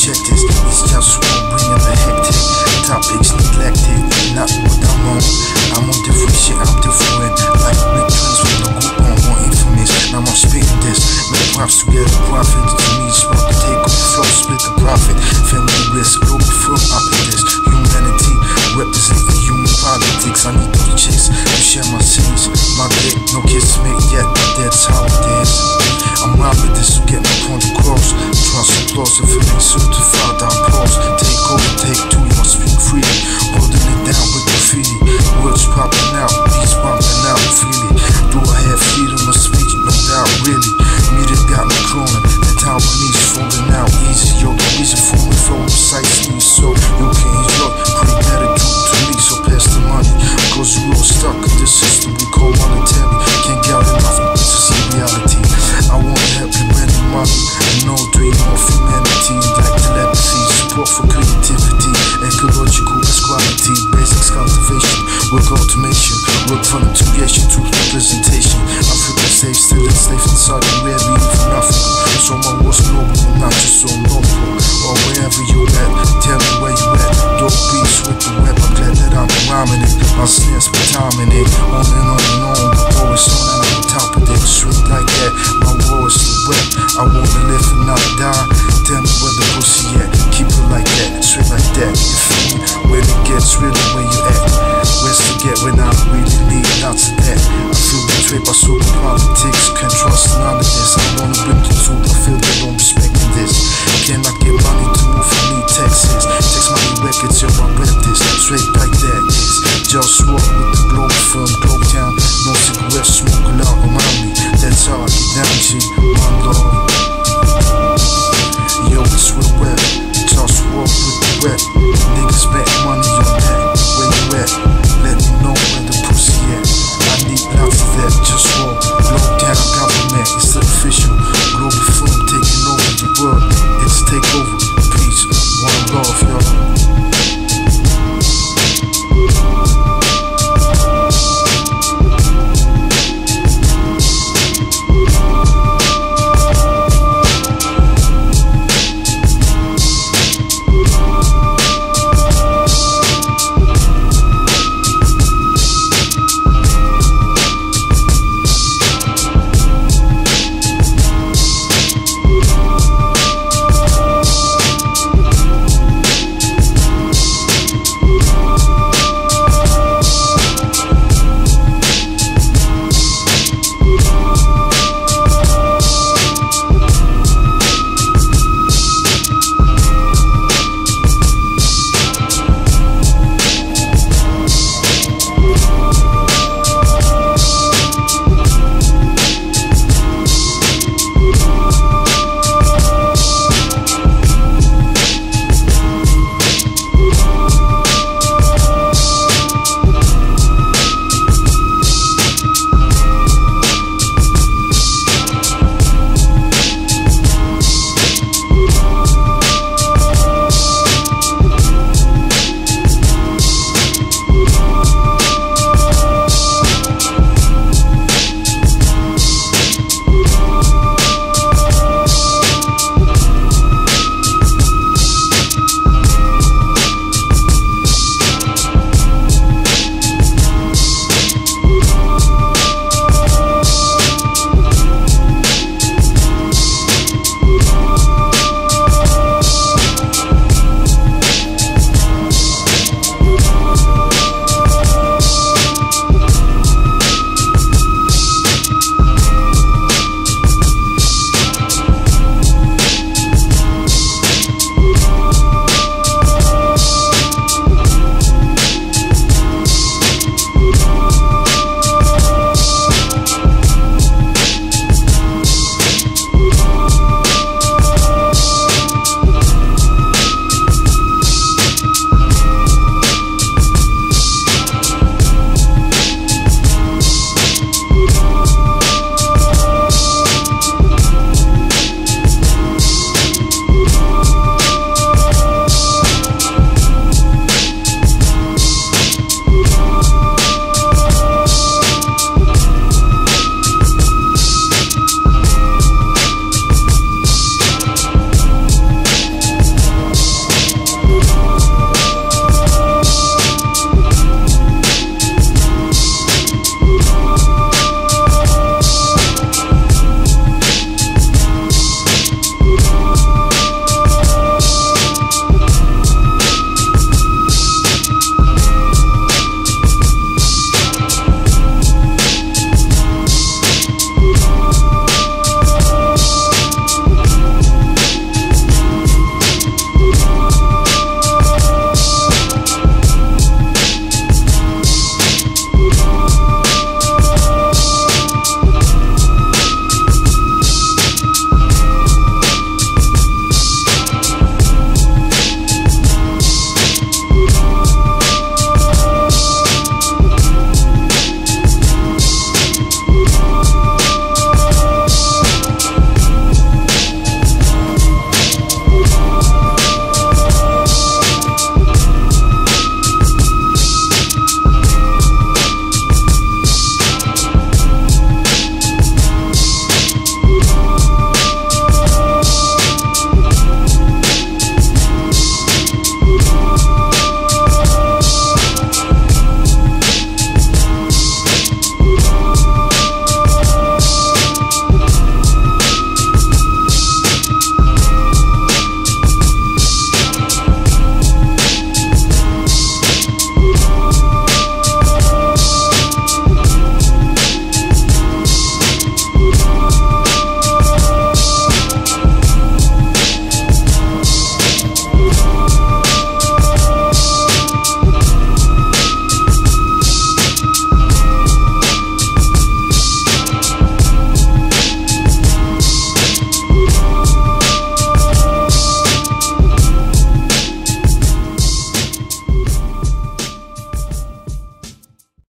check this. It's just one bringing the hectic. Topics neglected, not what I'm on. I'm on different shit, I'm different. Like big twins with the group on more infamous. Now I'm spitting this. Make props together, profits to me. It's about to take over flow, split the profit. Family risk, global firm, I pay this. Humanity, representing human politics. I need those chicks to share my scenes. My dick, no kids to make yet, but that's how it is. I'm robbing this to get my point across. Trust applause if it ain't certified, I pause. Take over, take two, you must speak freely. Holding it down with graffiti. Words popping out, beats popping out freely. Do I have freedom of speech? No doubt, really. Media got me cloning, the Taiwanese falling out easy. Yo, the reason for me flow precisely so you can enjoy. Pretty better due to me, so pass the money. Cause we're all stuck in this system we call monetary. Can't get enough to see reality. I want to help you many money. No dream of humanity. Like telepathy, support for creativity. Ecological quality, basics cultivation. Work automation, work from integration to representation. Africa safe, still enslaved in Saudi Arabia, from Africa. So my war's global, not just so local. Or wherever you at, tell me where you at. Dope beats with the web, I'm glad that I'm rhyming it. My snares be timing it, on and on and on. The war is on and I'm on top of it. Straight like that, my war is the wet. I wanna live and not die. Tell me where the pussy at, keep it like that, straight like that. You feel me? Where it gets really where you at. Where's to get when I really need not to that. I feel betrayed by social politics, can't trust none of this. I wanna bring the truth, I feel they don't respect this. Cannot get money to move from me, Texas. Text money records, yo, I rep this. Straight like that is JustWar with the Globalfirm, Globetown. No cigarettes, smoke loud around me. That's how I get down, G, my lord. Yo, it's real rap, JustWar with the rap. Niggas bet money on that. Where you at? Let me know where the pussy at. I need lots of that. JustWar, Globetown government. It's official. Globalfirm taking over the world. It's takeover. Peace. One love, y'all.